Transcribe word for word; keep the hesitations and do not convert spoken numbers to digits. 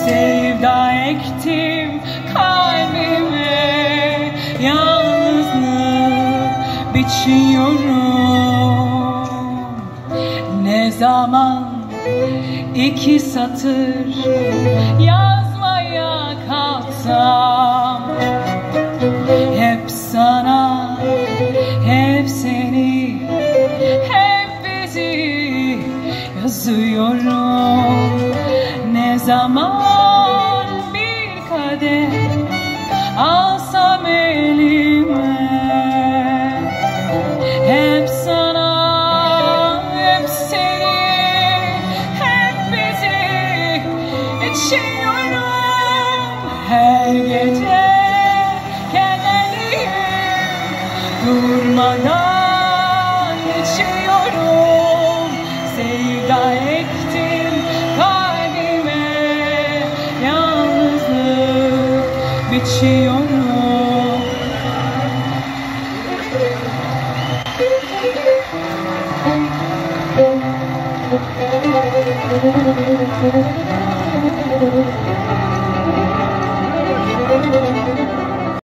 Sevda ektim kalbime, yalnızlık biçiyorum. Ne zaman iki satır yazmaya kalksam, hep sana, hep seni, hep bizi yazıyorum. Ne zaman bir kadeh alsam elime, hep sana, hep seni, hep bizi içiyorum. Her gece kederliyim, durmadan içiyorum. Sevda ektim kalbime, yalnızlık biçiyorum.